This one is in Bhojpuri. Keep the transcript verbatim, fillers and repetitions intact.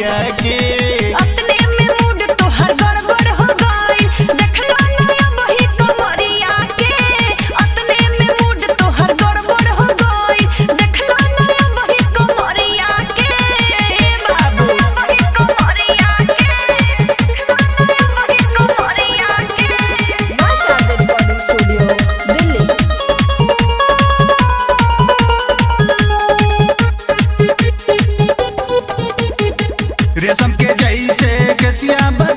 कमरिया के। अपने में मूड तोहर गड़बड़ हो गई, देखला नया वही कमरिया के। अपने में मूड तोहर गड़बड़ हो गई, देखला नया वही कमरिया के। बाबू वही कमरिया के, नया वही कमरिया के। Nashad Recording Studio, Delhi। रेशम के जैसे कसिया